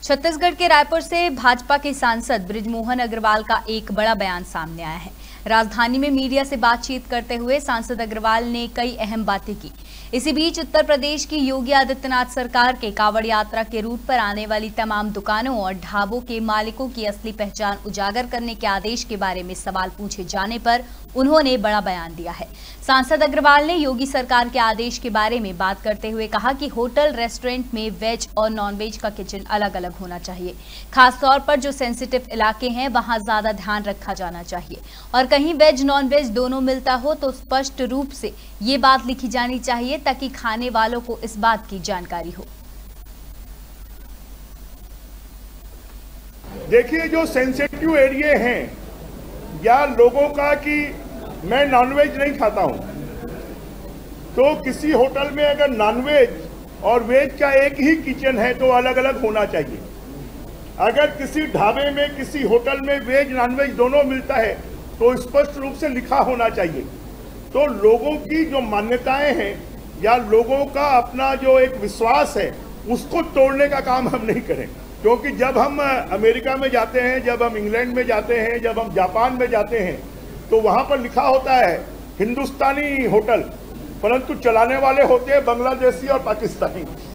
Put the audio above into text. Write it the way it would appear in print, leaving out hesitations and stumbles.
छत्तीसगढ़ के रायपुर से भाजपा के सांसद बृजमोहन अग्रवाल का एक बड़ा बयान सामने आया है। राजधानी में मीडिया से बातचीत करते हुए सांसद अग्रवाल ने कई अहम बातें की। इसी बीच उत्तर प्रदेश की योगी आदित्यनाथ सरकार के कांवड़ यात्रा के रूट पर आने वाली तमाम दुकानों और ढाबों के मालिकों की असली पहचान उजागर करने के आदेश के बारे में सवाल पूछे जाने पर उन्होंने बड़ा बयान दिया है। सांसद अग्रवाल ने योगी सरकार के आदेश के बारे में बात करते हुए कहा कि होटल रेस्टोरेंट में वेज और नॉनवेज का किचन अलग अलग होना चाहिए। खासतौर पर जो सेंसिटिव इलाके हैं वहां ज्यादा ध्यान रखा जाना चाहिए और कहीं वेज नॉनवेज दोनों मिलता हो तो स्पष्ट रूप से ये बात लिखी जानी चाहिए ताकि खाने वालों को इस बात की जानकारी हो। देखिए, जो सेंसिटिव एरिया हैं या लोगों का कि मैं नॉनवेज नहीं खाता हूं, तो किसी होटल में अगर नॉनवेज और वेज का एक ही किचन है तो अलग अलग होना चाहिए। अगर किसी ढाबे में किसी होटल में वेज नॉनवेज दोनों मिलता है तो स्पष्ट रूप से लिखा होना चाहिए। तो लोगों की जो मान्यताएं हैं या लोगों का अपना जो एक विश्वास है उसको तोड़ने का काम हम नहीं करें, क्योंकि जब हम अमेरिका में जाते हैं, जब हम इंग्लैंड में जाते हैं, जब हम जापान में जाते हैं तो वहां पर लिखा होता है हिंदुस्तानी होटल, परंतु चलाने वाले होते हैं बांग्लादेशी और पाकिस्तानी।